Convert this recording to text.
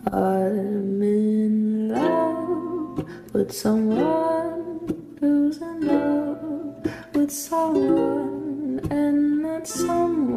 I'm in love with someone who's in love with someone, and that someone